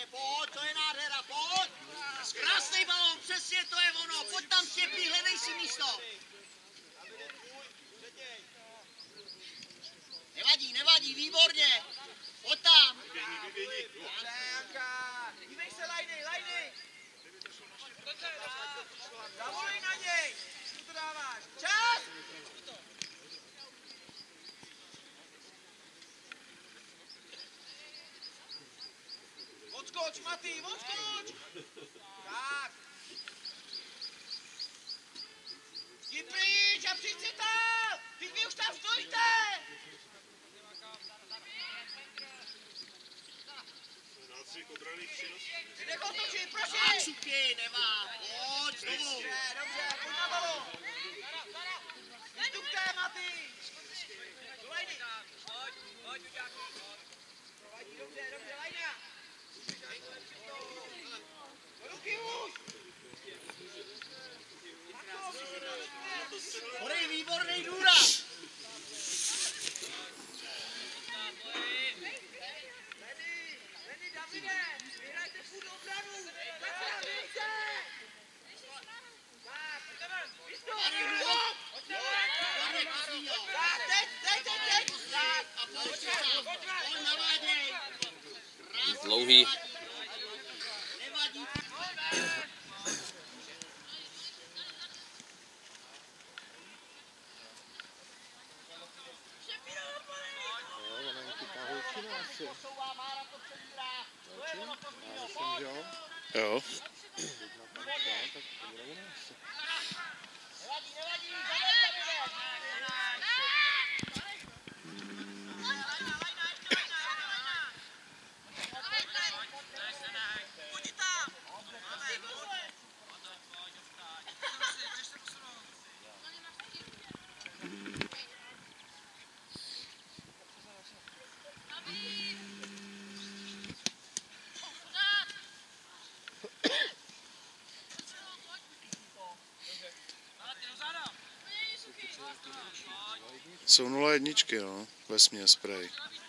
výborně, pojď, to je nádhera, pojď. Krásný balón, přesně to je ono, pojď tam Štěpí, hledej si místo. Nevadí, nevadí, výborně. Pojď tam. Dívej se, Lajny. Zavolej na něj. Co to dáváš? Čas! Odskoč, Matý, odskoč! Tak. Jdi pryč a přijď si tam! Vy už tam stojíte! Nácvik obraných činností. Nech otočit, prosím! Tak, Suky, nemá, pojď znovu. Dobře, pojď na balón! Vystupte, Matý! Do Lajny! Pojď, Uďáku! Dobře, Lajna! Do ruky už! Horej, výborný důraz. Lenny, Davide! Vyhrajte furt obranu! Tak se více! Tak, vystup! Dlouhý. Jo. Jsou 0,1, no, vesměs spray.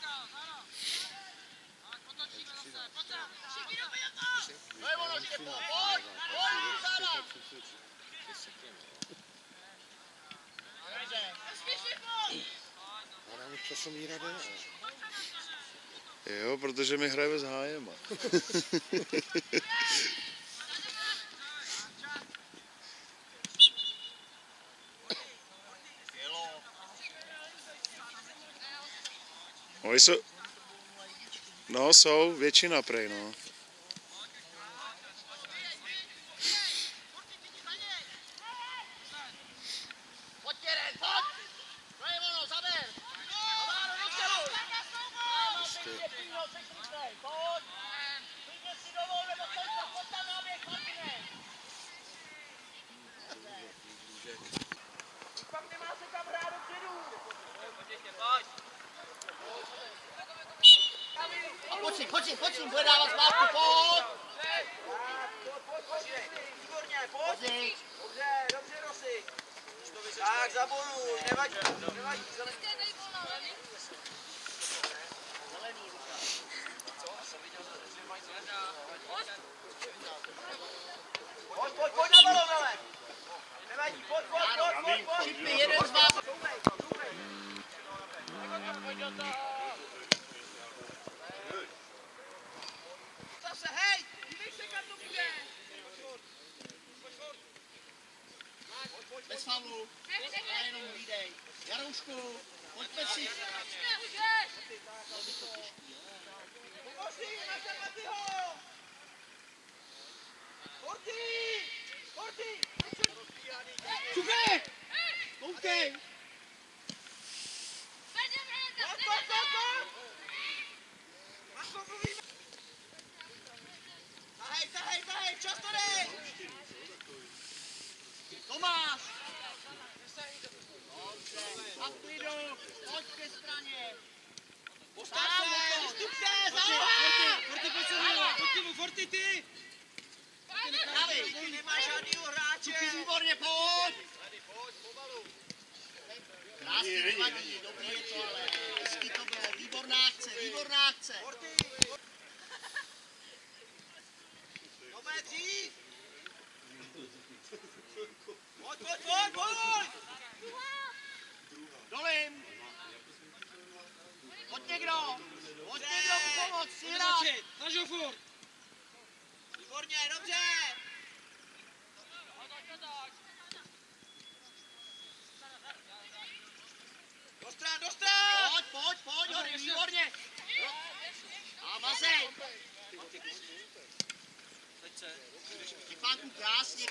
Jo, protože my hrajeme s hájema. Oni jsou, no jsou, většina prej, no. Pojď si, bude dávat zpátky, pojď! Výborně, pojď! Dobře, Rosy! Tak, zaboluj, nevadí, zelený. Pojď na balón, ale! Nevadí, pojď! Šipy, jeden z vás! Pojď do toho! Zase, hej! Dívej se, kam to bude! Bez faulu, a jenom hlídej. Jaroušku, pojďme si. Pomožný, nastav Matyho! Forty! Super! Koukej! Tahej, čas to dej! Tomáš! Dobře, a v klidu, pojď ke straně. Postav se, vystupte, záloha! Forty, pojď se mimo, pojď mu, Forty, ty! Ty nemáš žádnýho hráče! Suky, výborně, pojď! Krásně, nevadí, dobrý je to, ale hezky to bylo, výborná akce! Dobré, dřív! Pojď, pojď, pojď, pojď! Dolim! Pojď někdo pomoct, si hrát! Snaž ho furt! Výborně, dobře! Do stran! Pojď, Hory, výborně! A vazej! Štěpánku, krásně!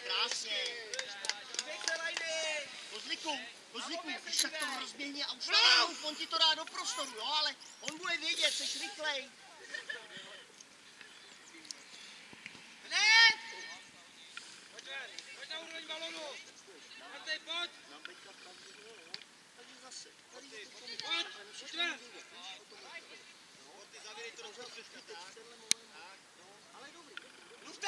Kozliku, když tak to rozběhně a už on ti to dá do prostoru, jo, ale on bude vědět, seš rychlej. Hned! Pojď na úroveň balonu! Martej, pojď! Tady zase. Pojď ven! Ale dobrý. Mluvte!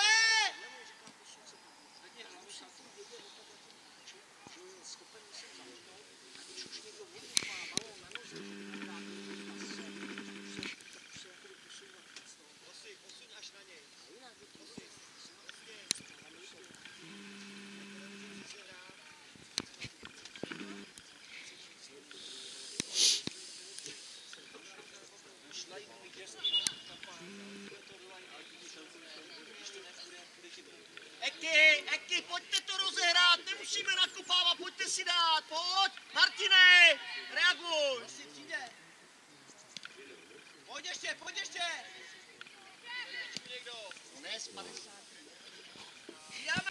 Posuň až na něj. Eky, pojďte to rozehrát, nemusíme nakopávat, pojďte si dát, pojď, Martine, reaguj. Asi přijde. Pojď ještě. Někdo. No ne, z 50. Přidáme.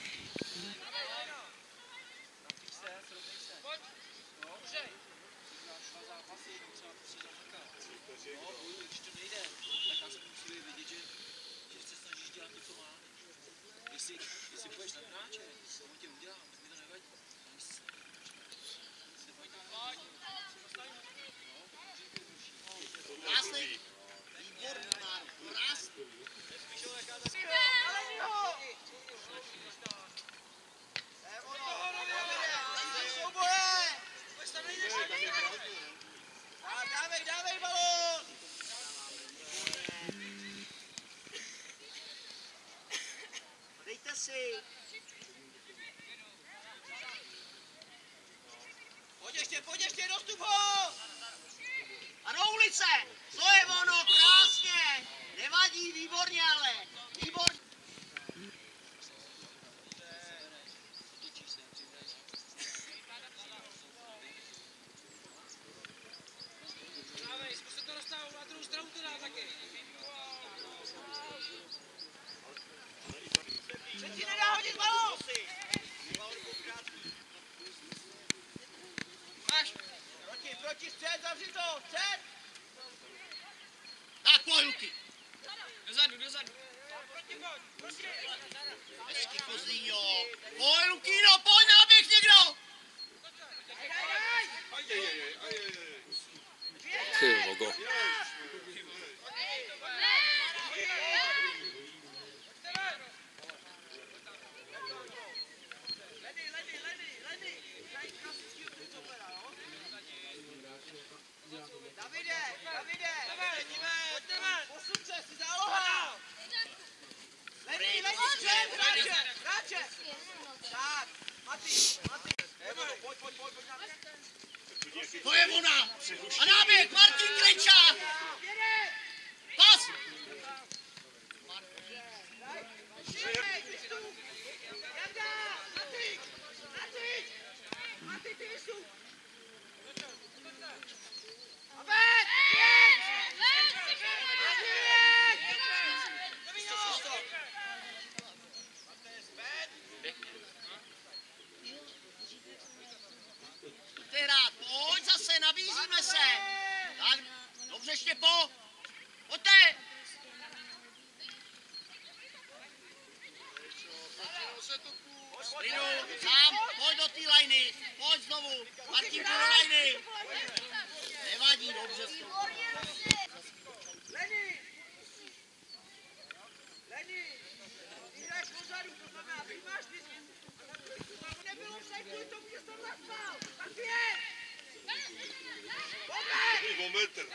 Pojď. No, užej. No, když to nejde, tak já se musí vědět, že se snažíš dělat to, co má. Jestli půjdeš na hráče, on tě udělá, tak mi to nevadí. Krásný, výborný, Máro, krásný. Dávej balón! Dejte si. Pojď ještě, dostup ho! A do ulice, to je ono, krásně. Nevadí, výborně ale, výborně. Dávej, zkus se to dostávat, na druhou stranu to dá taky. Se ti nedá hodit balón! Máš! Proti, střed, zavři to, střed! Tak, pojď, Luky. Dozadu. Proti! Hezky, Kozlíňo. Pojď, Lukino, pojď, náběh někdo. Ty vogo. Davide! Posuň se, jsi záloha! Lení, střed, hráče! Tak, Mati! Pojď. To je ona. A náběh, Martin Krejčák. Pas. Mati, ty vystup! Pojď zase, nabízíme se. Tak, dobře, Štěpo. Pojďte. Lidu, sám, pojď do té lajny. Pojď znovu. Martinku do lajny. Nevadí, dobře. Leni, ty hraješ pozadu, to znamená, ty máš vždycky. Nebylo však kvůli tomu, že jsem naspal. Tak je! O metr.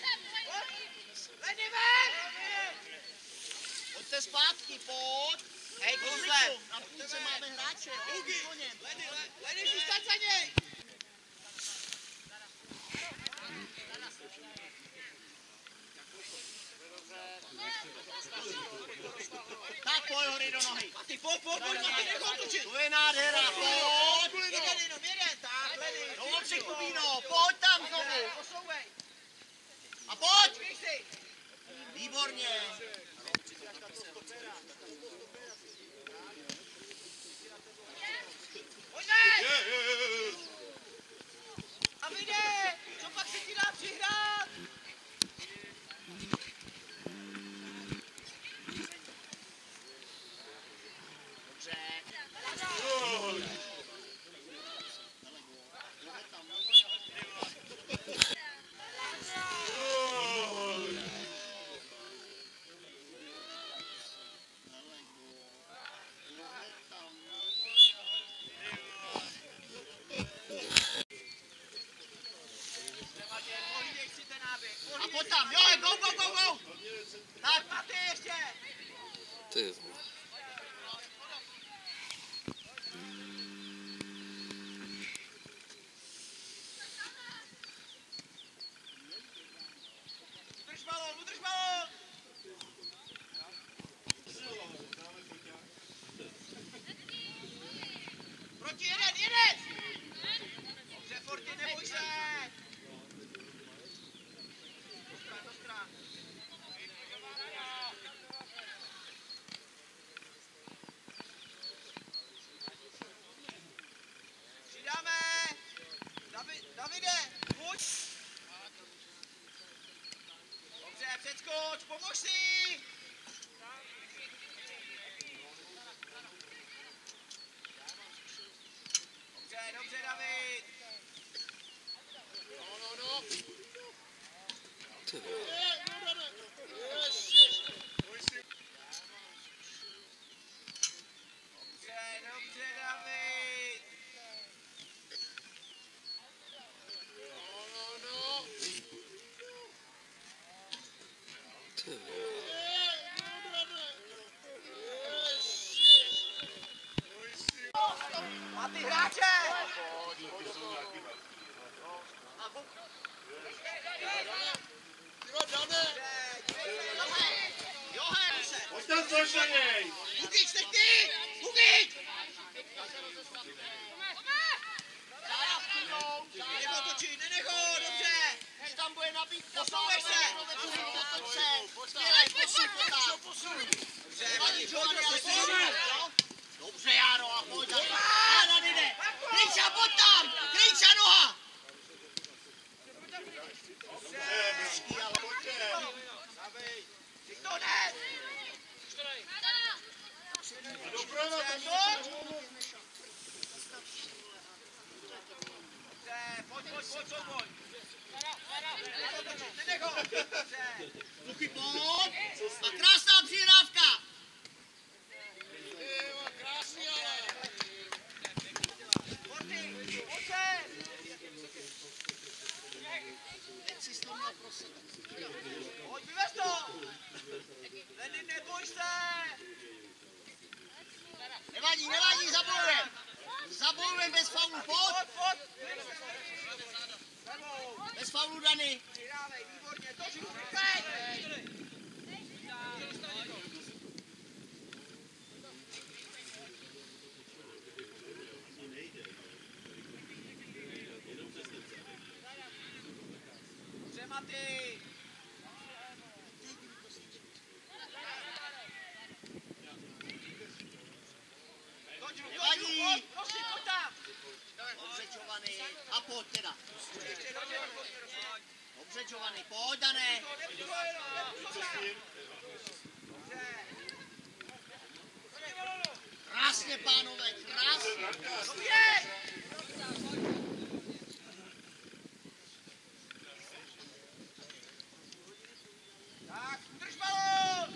Leni, ven! Pojďte zpátky, pojď. Hej, Rozliku, Kozle! na půlce máme hráče, Hugi, po něm. Ledy, zůstaň za něj! Tak pojď hory do nohy. A ty pojď, nech ho točit! To je nádhera, pojď. Jeden, tak, Ledy! Do moci, Kubíno, pojď tam znovu. Posouvej! A pojď. Zvích si! Výborně. Pojďme! A vyjde! Co pak se ti dá přihrát? Pohlídej si ten náběh! A pojď tam, jo, go. Tak, A ty ještě! Ty. Udrž balón! Proti jeden! Dobře, Forty, neboj se! Do stran. Přidáme! Davide, pojď! Dobře, předskoč, pomož si! Dobře, David! No. Ty. Dobře, David! No. Ty. A ty hráče! Pojď tam což na něj! Hugič, teď ty! Hugič! Nenech ho točit, dobře! Když tam bude nabídka, Posouvej se! otoč se. Skvělej, posun. Dobře, Nevadí, pojď, ale pojď, posun. Dobře, Jaro, a pojď tam. Háda jde. Kryča, pojď tam. Kryča, noha. Hezký, ale Ty to ne! Doprava tam Pojď! Pojď! Nenech ho! Dobře! Luky, pojď. A krásná přihrávka. Forty, pojď se! Teď si to měl pro sebe. Pojď, vyvez to! Ledy, neboj se! Nevadí, zabojujem bez faulu, pojď. Pojď! Bez faulu, Dany. Přidávej, výborně, točí, rychlej! Dobře, Maty! Nevadí. Pojď tam! Dobře, Giovanni. A pojď teda. Ještě do něj. Dobře, Giovanni, pojď, Dané. Krásně, pánové, krásně. Dobře! Tak, drž balón!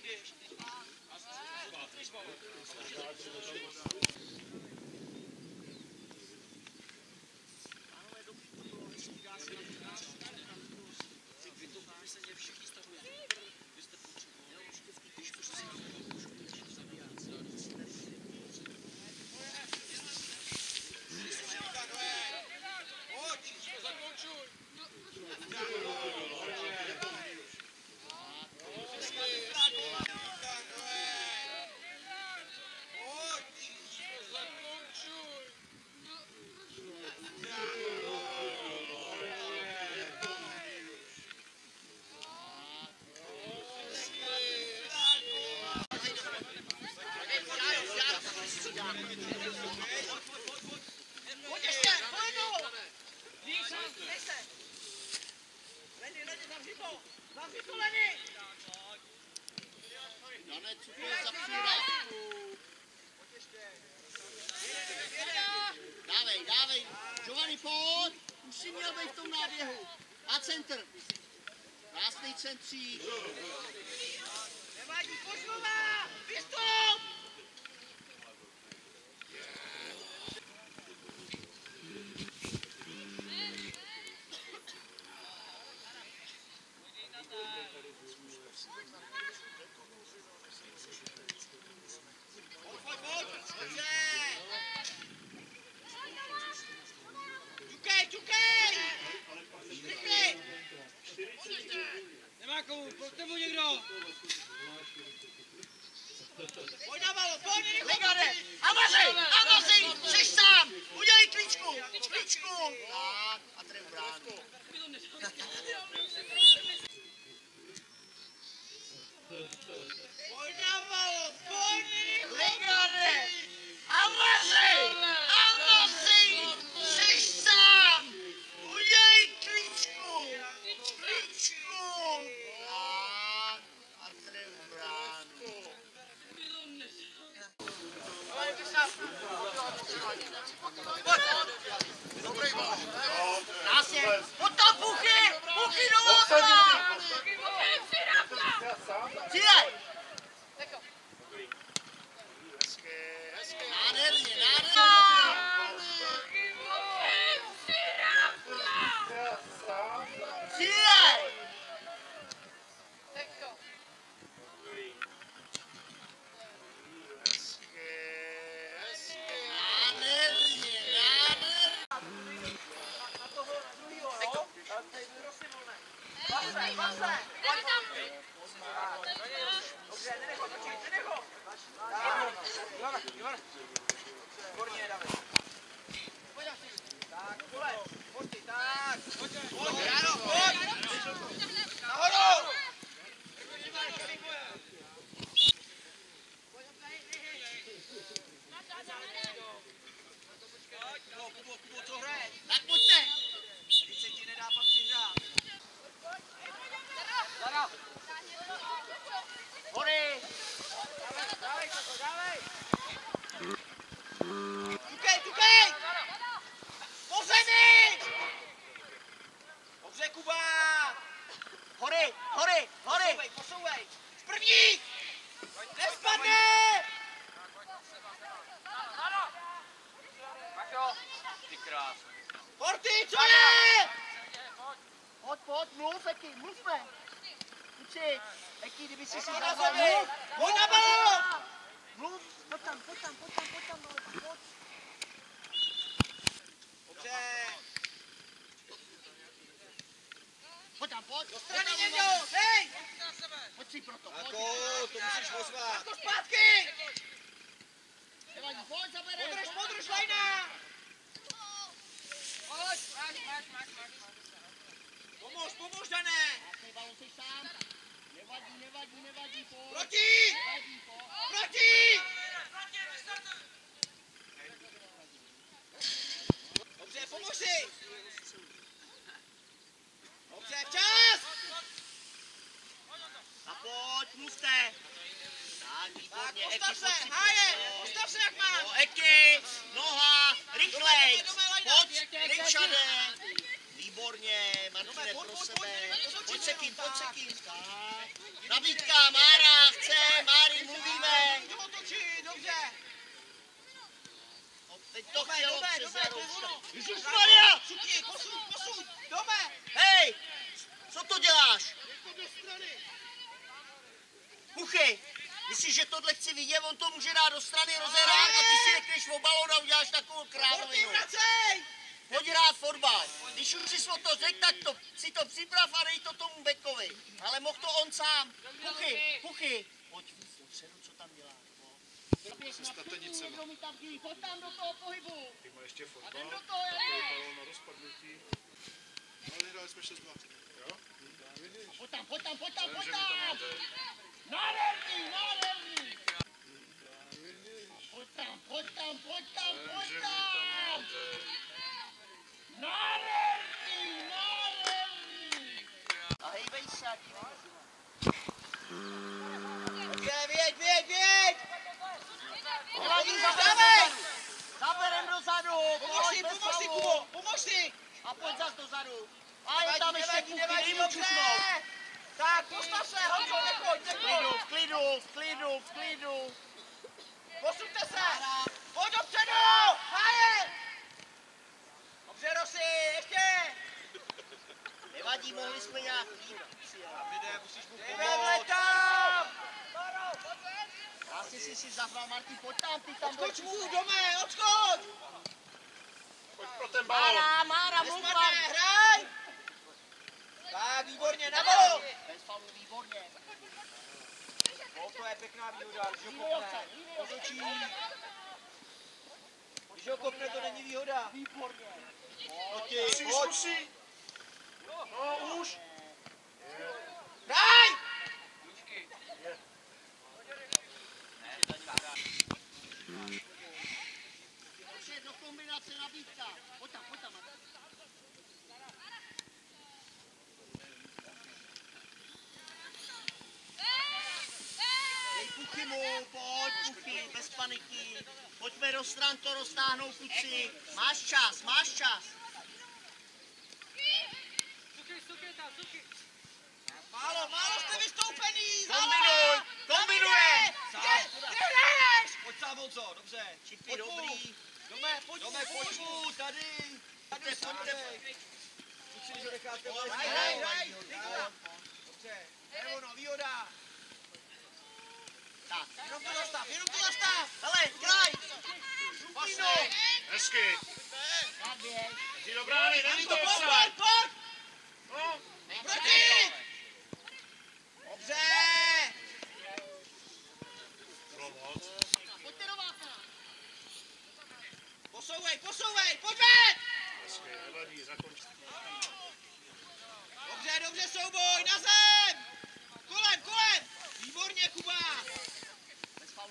běž. Vy to se všichni stahujete. Vy jste potřebovali, když už si Pojď ještě, pojď! Leny, zavři to, Leny! Dané, co to je za přírádku? Dávej, Giovanni, pojď! Už jsi měl být v tom náběhu. A centr. Krásný centřík. Nevadí, pošlová! Vystup! Nemá komu, pojďte mu někdo! Pojď na balon, pojď! Ligade! Avaři! Jsi sám! Udělej klíčku! Tak, a tref bránu. Pojď na balon, pojď! Ligade! Avaři! Jsi sám! Udělej klíčku! Tak, a tref bránu. Dobrý bal. Krásně. Pojď tam, Puchy do okna. Cílej. Nádherně. Cílej. Tak pojďte! Když se ti nedá pak přihrát. Hory! Dávej! Tukej! Po zemi! Dobře, Kuba! Hory! Posouvej! První! Nespadne! Ty krásný. Horty, co je? Pojď, mluvme. Kluci, Eky, kdyby si na zadal, zemi. mluv. Pojď na balón. Mluv, pojď tam, pojď. Dobře. Pojď tam, pojď. Do strany někdo, hej! Pojď si proto, pojď. Ako, to musíš ozvat. To zpátky. Nevadí, pojď, zabereš. Podrž, Lajna. Pomůž, Dané. Krásný balon, jsi sám. Nevadí, pojď. Proti! Nevadí, pojď. Proti! Dobře, pomož si! Dobře, čas! A pojď, mluvte. Tak, výborně, Eky, Postav se, pojď si. Háje! Postav se, jak máš! Eky, noha, rychlej. Dome, Lajna. Pojď, ryčade. Výborně. výborně, Martine, pro sebe. Pojď se kým. Nabídka, Mára, chce, Máry, mluvíme. Dobře. No, teď to chtělo přes Jarouška. Ježišmarja! Posuň! Dome! Hej, co to děláš? Puchy, myslíš, že tohle chci vidět? On to může dát do strany, rozehrát a ty si řekneš o balón a uděláš takovou krávovinu. Pojď hrát fotbal. Když už jsi o to řekl, tak si to připrav a dej to tomu bekovi. Ale mohl to on sám. Puchy. Pojď dopředu, co tam děláš. Pojď tam do toho pohybu. Ty má ještě fotbal, jdem do toho, takový balón na rozpadnutí. Ale vyhráli jsme 6-2. Jo? Pojď tam. Vím, že vy tam máte... Nádherný. Pojď tam. Vím, že vy tam máte... Nádherný. A hejbej se, ať Věď! Zaberem dozadu! Pomož si, Kubo! Pomož si! A pojď zas dozadu! A je tam ještě Puchy, dej mu čuknout! Tak, postav se, Honzo, nechoď! V klidu! Posuňte se! Pojď dopředu! Háje! Dobře, Rosy, ještě! Nevadí, mohli jsme nějak jít. Jdeme tam! Krásně si zahral, Martin, pojď tam, ty tam Odskoč mu, Dome, odskoč! Pojď pro ten balón. Mára, mluv, Nespadne, hraj! Tak, výborně, na balón! Bez falu, výborně. To je pěkná výhoda, když ho kopne. Otočí. Když ho kopne, to není výhoda. Výborně. Pojď. No už. Hraj! Dobře, do kombinace nabídka. Pojď tam, Martin. Dej Puchy mu, pojď Puchy, bez paniky. Pojďme do stran to roztáhnout, kluci. Máš čas. Málo jste vystoupený! Kombinuj! Kde hraješ? Pojď sám, Honzo, dobře. Čipy dobrý. Dome, pojď mu, tady. Pojďte. Musím, že necháte Hraj. Dobře, je ono, výhoda. Tak, Jenom to zastav. hele, kraj. Pasej. Hezky. Naběž. Jdi do brány, není to Pojď. offside. No. Proti. Dobře. Bylo moc. Pojďte do vápna. Posouvej, pojď ven. Hezky, nevadí, zakonč. Dobře, souboj, na zem. Kolem. Výborně, Kuba. Bez falu.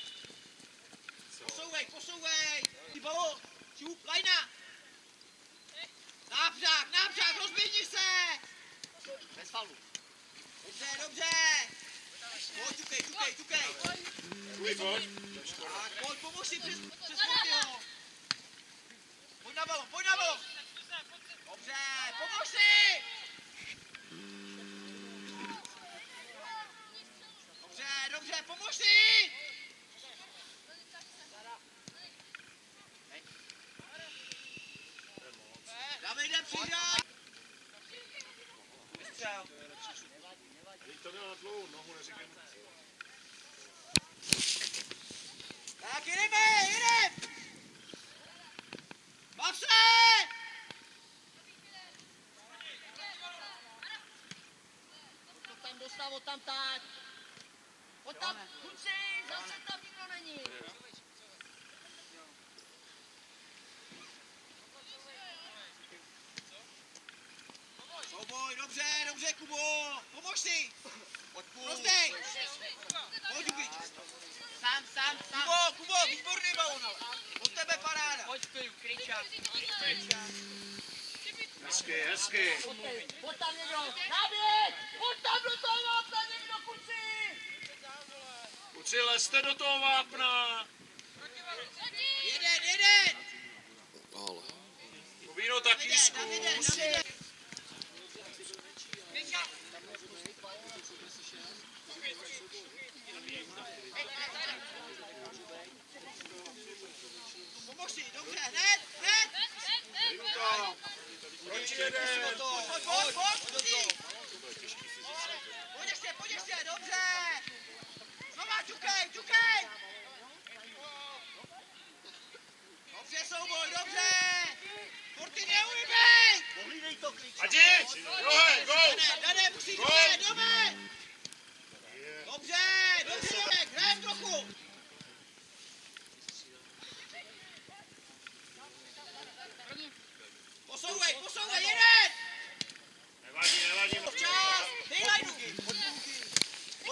Posouvej. Ty balón. Šup, lajna. Nábřák, rozběhni se. Bez falu. Dobře. Pojď, ťukej. Pojď. Tak, pojď, pomož si přes Fortyho. Pojď na balón. Dobře, pomož si. Dobře, pomož si. Davide, přihraj. Vystřel. Teď to měl na dlouhou nohu, neříkej. Tak jedeme. Bav se. To tam dostal, tam tak. Pojď tam, kluci, zase tam nikdo není. Souboj, dobře, Kubo. Pomož si. Rozdej. Pojď, Ubič. Sám. Kubo, výborný balón. Od tebe paráda. Pojď, Kryčák. Hezky. Pojď tam někdo, naběh! Pojď tam do toho vápna někdo, kluci! Kluci, lezte do toho vápna. Jeden. Povíno taky zkus. Davide.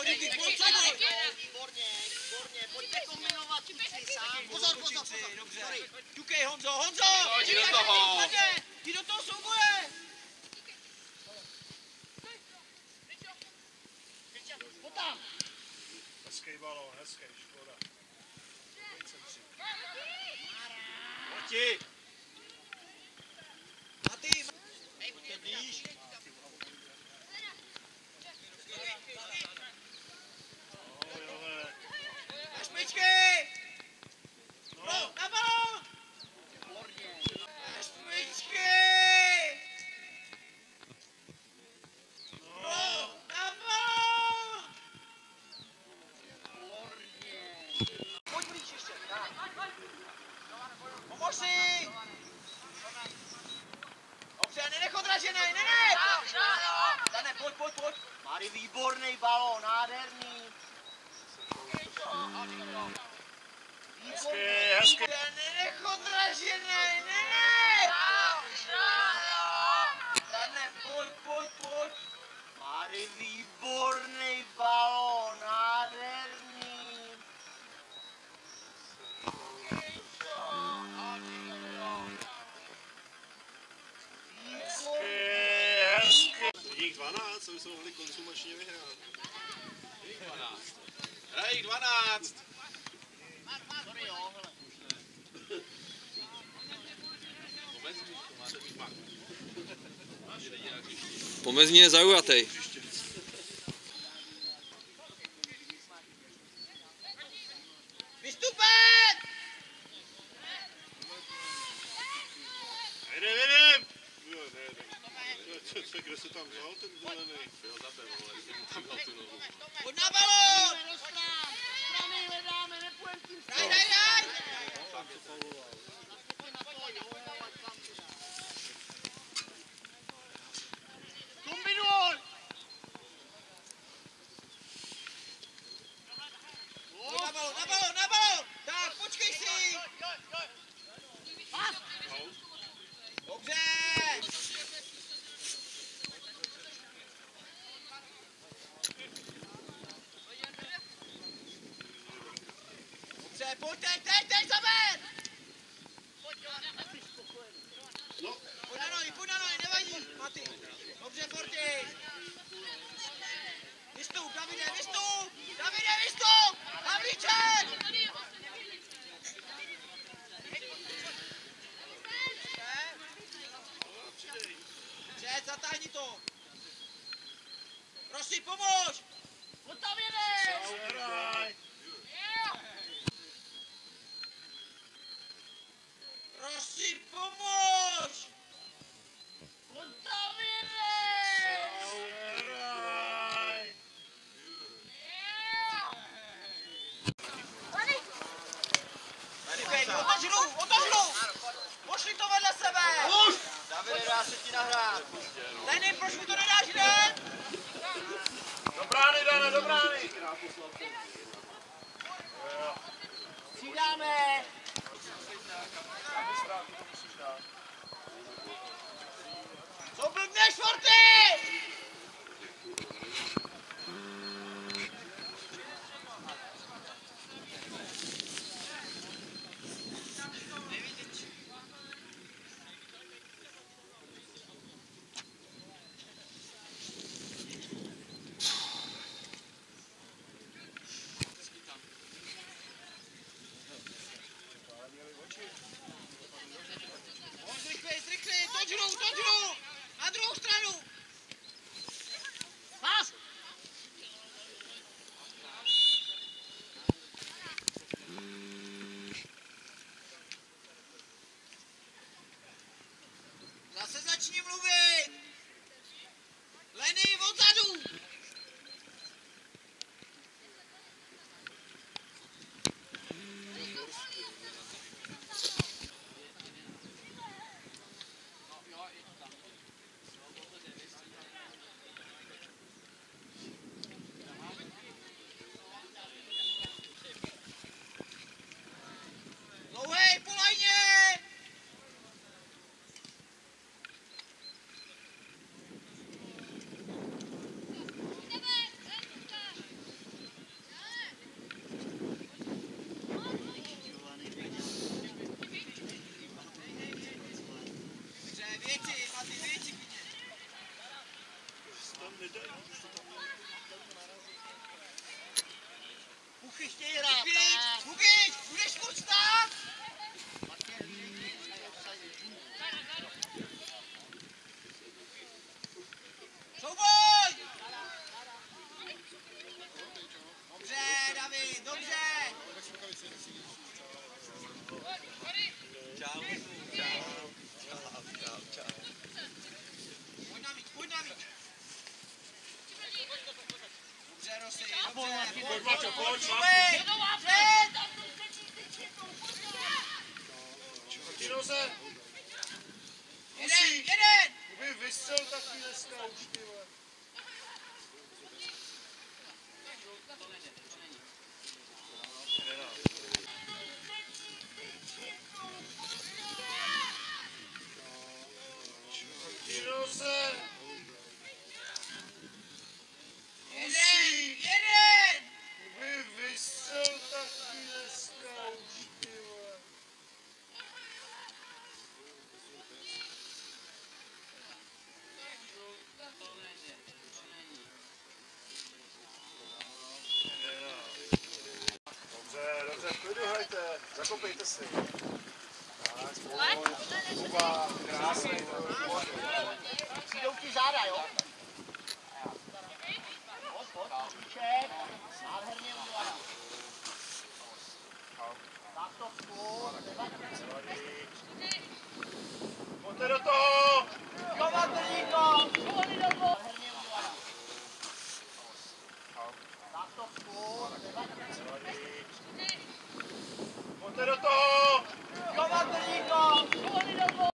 Kuky, pojď sebou. Výborně, výborně, pojďte kombinovat ty tři sám. Pozor, pozor, pozor. Dobře. Sorry. Ťukej, Honzo, Honzo! Jdi do toho. Jdi do toho souboje! Pojď tam. Hezký balón, hezký, škoda. Pojď. Maty, Pojďte blíž. na špičky! No, na balón! Výborně. Na špičky! No, na balón! Pojď blíž ještě, tak. Pomož si! Dobře, nenech odraženej, nenech! Dane, pojď, pojď, pojď. Mary, výborný balón, nádherný. Hezký. Nenech odraženej, nenech! Dane, pojď, pojď, pojď. Mary, výborný balón, nádherný. Jich 12, aby jsme mohli konzumačně vyhrát. Jich 12. Hej, jich 12. Sorry, jo, hele. Pomezní je zaujatý. Vystupet! Jdem! Jo, ne. Kde se tam vzal ten zelený? Pojď na balón! Do strany hledáme, nepůjdem tím Daj, daj, daj! Kombinuj! Pojď na balón, na balón, na balón! Tak, počkej si! Dobře! Dobře, pojď teď, zaber! Pojď na nohy, nevadí, Maty. Dobře, Forty. Vystup, Davide, vystup! Davide, vystup! Havlíček! Před, zatáhni to. Prosím, pomož! Pojď tam jedeš! Prosím, pomož! Pojď tam jedeš! Otevřu! Pošli to vedle sebe! Už! Davide, dá se ti nahrát. Dani, proč mi to nedáš hned? Do brány, Dana, do brány! Přidáme. Co blbneš, Forty? Zrychlej, toč hru! Na druhou stranu! Kluchy chtějí hrát. Bukič, budeš furt stát! Souboj! Dobře, David, dobře! Čau. Pojď na míč. Dobře, Rosy, dobře. Pojď, Maťo, pojď, Před! Ty noze, Jeden! kdyby vystřel taky dneska už, ty vole. Ty noze, Jeden! kdyby vystřel taky dneska už, ty vole. Dobře, v klidu hrajte, zakopejte si. Tak, spokojně. Kuba, krásný. Přijdou ti záda, jo? Pojď, Kříček. Nádherně udělaná. Tak to furt.